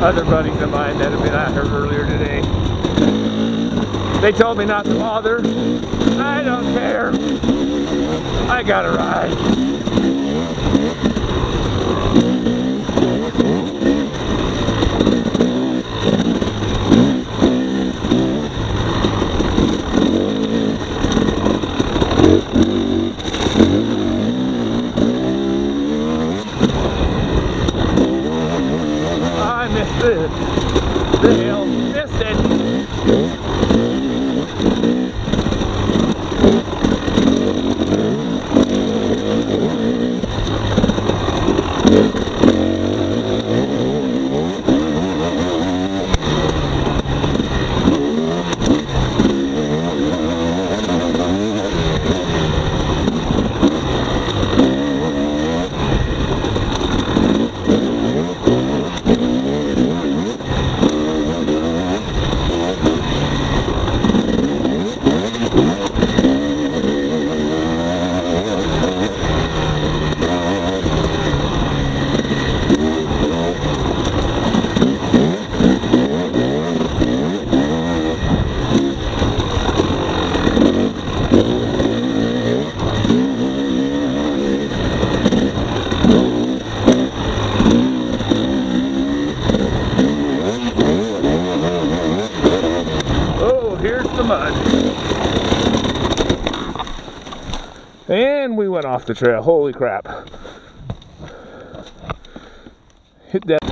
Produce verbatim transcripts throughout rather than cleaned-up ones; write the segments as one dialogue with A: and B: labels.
A: other buddies of mine that have been out here earlier today. They told me not to bother. I don't care. I got a ride. I missed it. The hill. Missed it. And we went off the trail. Holy crap. Hit that.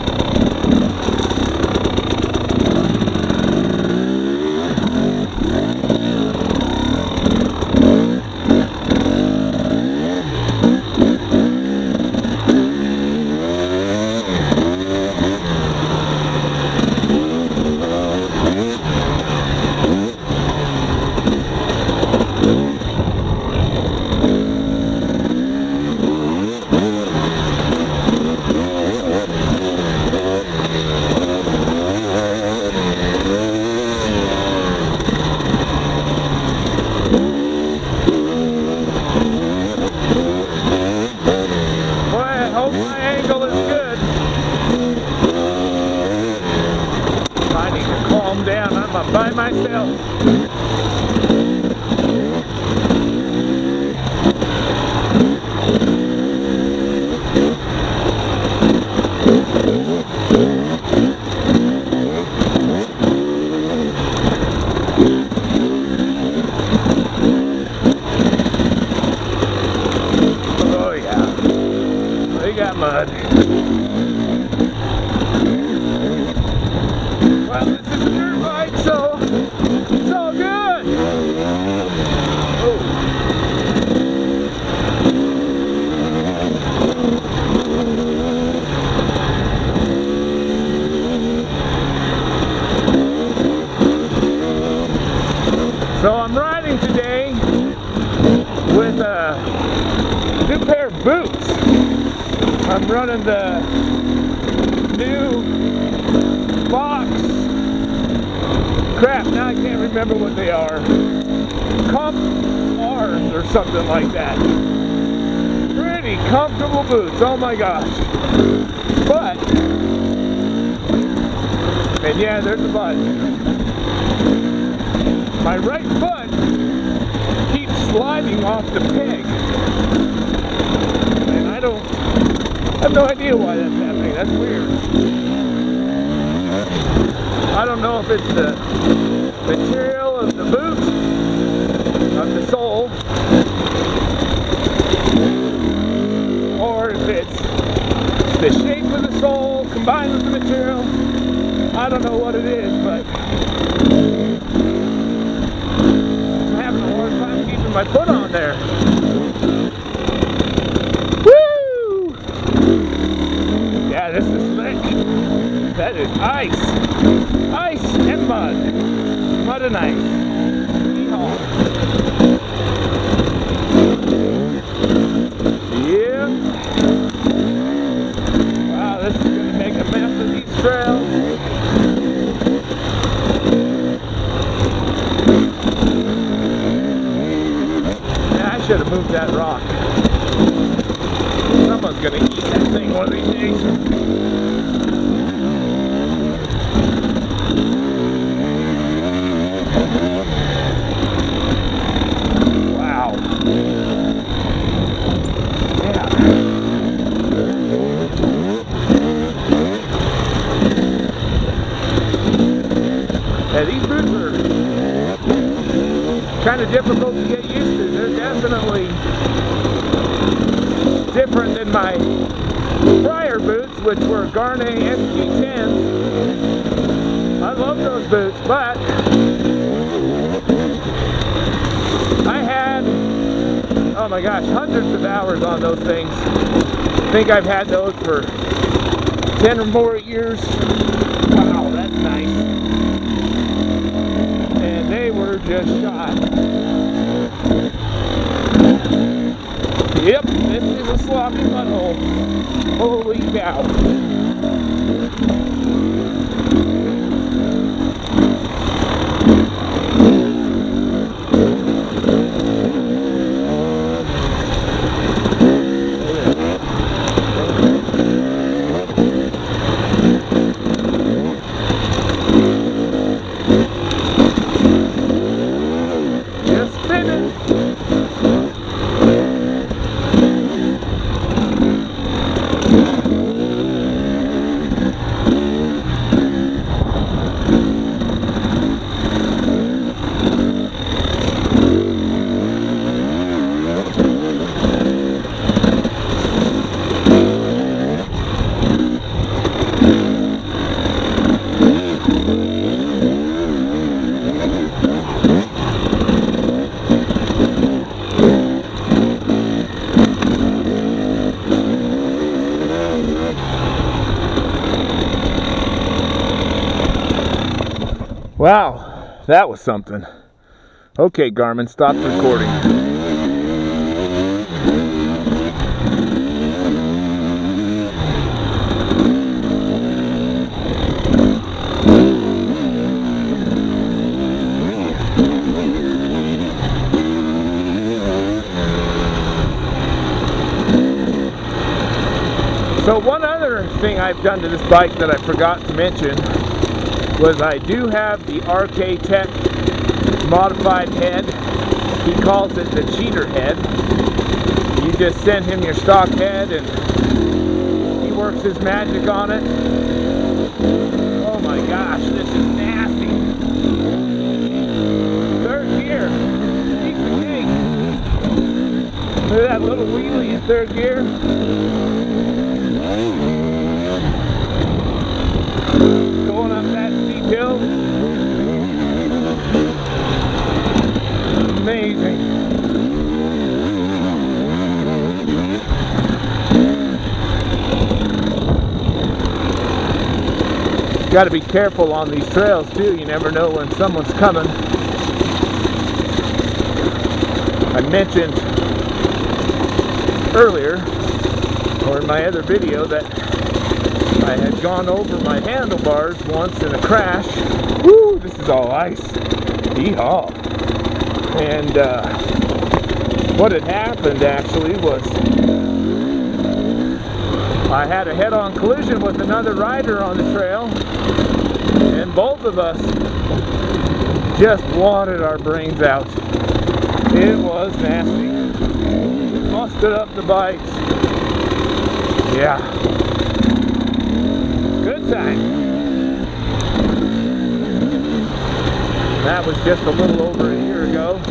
A: Down, I'm by myself. Oh yeah, they got mud. Well, this is a dirt bike, so it's all good. Oh. So I'm riding today with a new pair of boots. I'm running the new Fox. Crap, now I can't remember what they are. Comp R's or something like that. Pretty comfortable boots, oh my gosh. But, and yeah, there's a but. My right foot keeps sliding off the peg. And I don't, I have no idea why that's happening, that's weird. I don't know if it's the material of the boot, of the sole, or if it's the shape of the sole combined with the material. I don't know what it is, but I'm having a hard time keeping my foot on there. Woo! Yeah, this is slick. That is ice. Ice and mud. Mud and ice. Yeehaw. Yeah. Wow, this is going to make a mess of these trails. Yeah, I should have moved that rock. Someone's going to eat that thing one of these days. Yeah, these boots are kind of difficult to get used to. They're definitely different than my prior boots, which were Gaerne S G tens. I love those boots, but I had, oh my gosh, hundreds of hours on those things. I think I've had those for ten or more years. Wow, that's nice. And they were just shot. Yep, this is a sloppy butthole. Holy cow. Wow, that was something. Okay, Garmin, stop recording. So one other thing I've done to this bike that I forgot to mention was I do have the R K Tech modified head. He calls it the cheater head. You just send him your stock head and he works his magic on it. Oh my gosh, this is nasty. Third gear. Piece of cake. Look at that little wheelie in third gear. Going up that steep hill. Amazing. Got to be careful on these trails too. You never know when someone's coming. I mentioned earlier, or in my other video, that I had gone over my handlebars once in a crash. Woo! This is all ice. Yeehaw! And uh, what had happened actually was I had a head-on collision with another rider on the trail, and both of us just wadded our brains out. It was nasty. Busted up the bikes. Yeah. Good time. That was just a little over a year ago.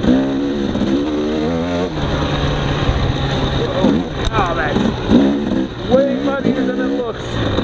A: Oh, oh that's way muddier than it looks.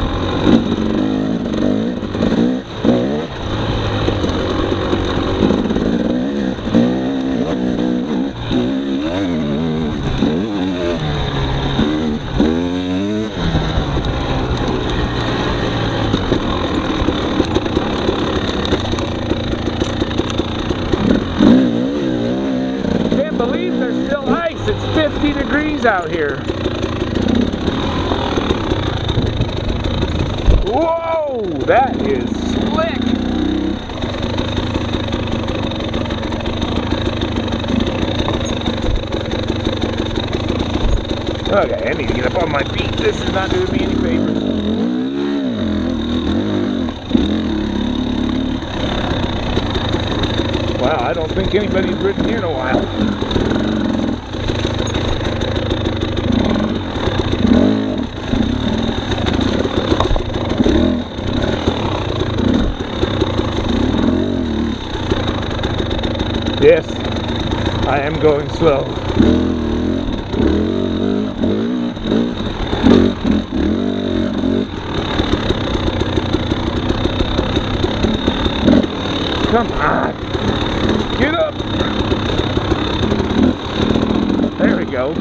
A: fifty degrees out here. Whoa, that is slick. Okay, I need to get up on my feet. This is not doing me any favors. Wow, I don't think anybody's ridden here in a while. Yes, I am going slow. Come on. Get up. There we go.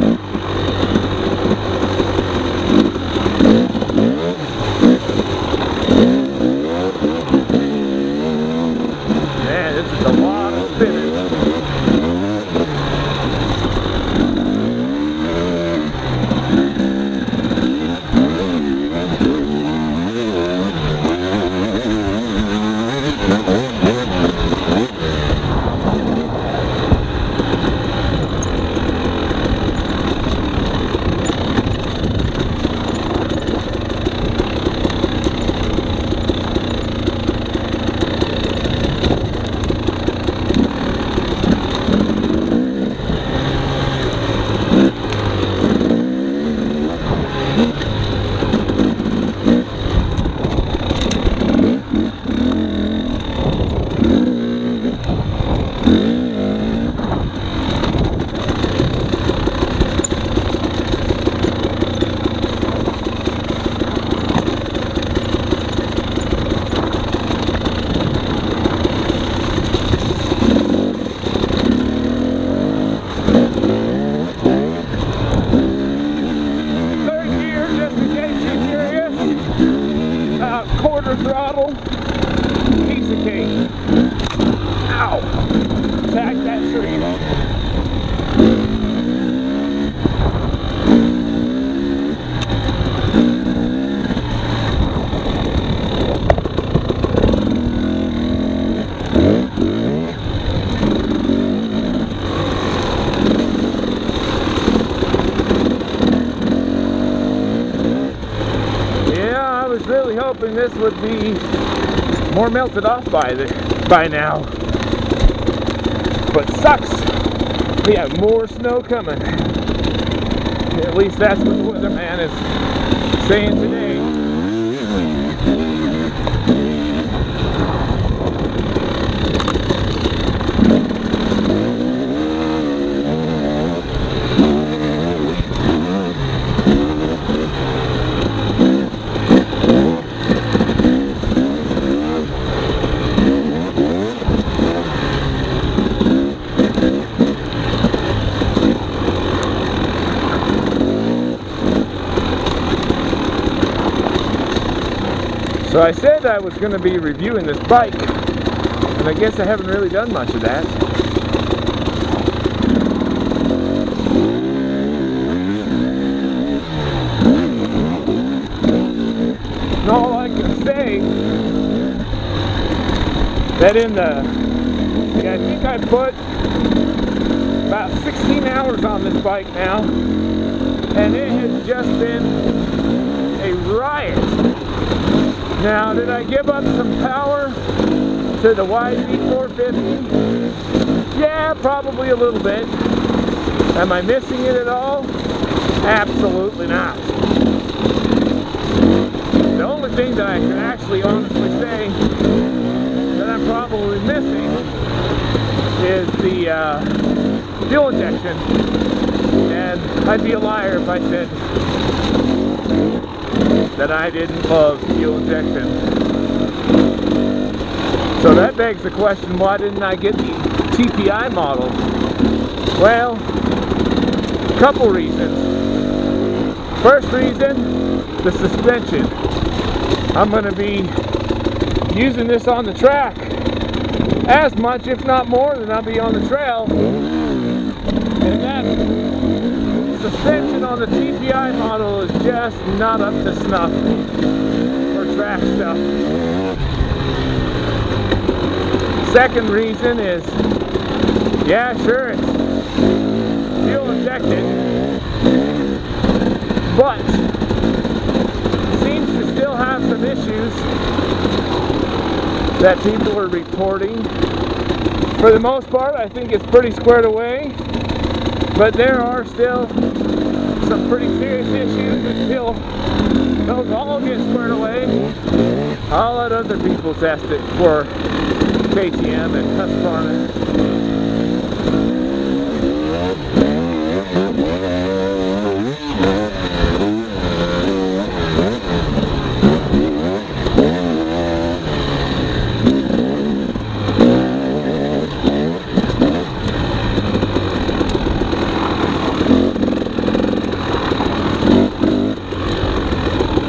A: Man, this is a lot of spinning. Quarter throttle, piece of cake. Ow! Tag that tree. I was really hoping this would be more melted off by the by now, but sucks. We have more snow coming. At least that's what the weatherman is saying today. So I said I was going to be reviewing this bike, and I guess I haven't really done much of that. And all I can say, that in the, yeah, I think I put about sixteen hours on this bike now, and it has just been a riot. Now, did I give up some power to the Y Z four fifty? Yeah, probably a little bit. Am I missing it at all? Absolutely not. The only thing that I can actually honestly say that I'm probably missing is the uh, fuel injection. And I'd be a liar if I said that I didn't love fuel injection. So that begs the question, why didn't I get the T P I model? Well, a couple reasons. First reason, the suspension. I'm going to be using this on the track as much, if not more, than I'll be on the trail. And that suspension on the T P I model is just not up to snuff for track stuff. Second reason is, yeah, sure, it's fuel injected, but it seems to still have some issues that people are reporting. For the most part, I think it's pretty squared away. But there are still some pretty serious issues until those all get squared away. I'll let other people test it for K T M and Husqvarna.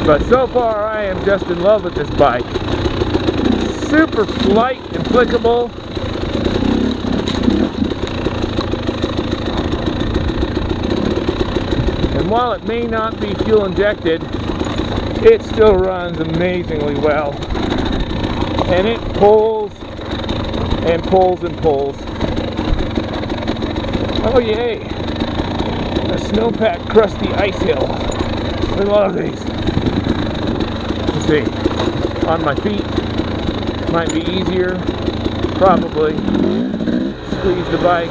A: But so far I am just in love with this bike. Super light and flickable. And while it may not be fuel injected, it still runs amazingly well. And it pulls and pulls and pulls. Oh yay! A snowpack crusty ice hill. I love these. Let's see. On my feet might be easier. Probably. Squeeze the bike.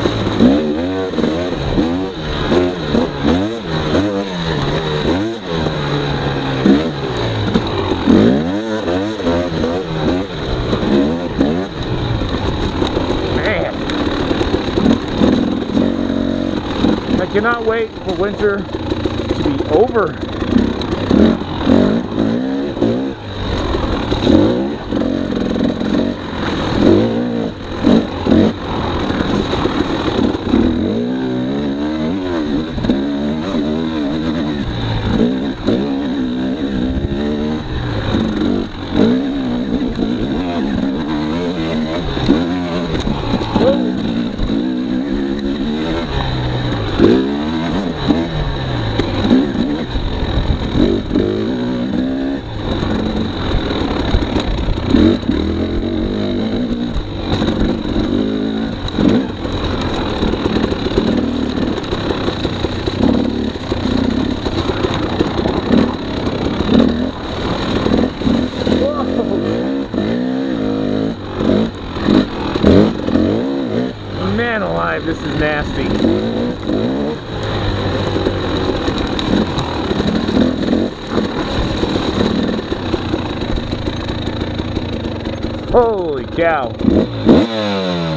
A: I cannot wait for winter to be over. Man alive, this is nasty. Holy cow.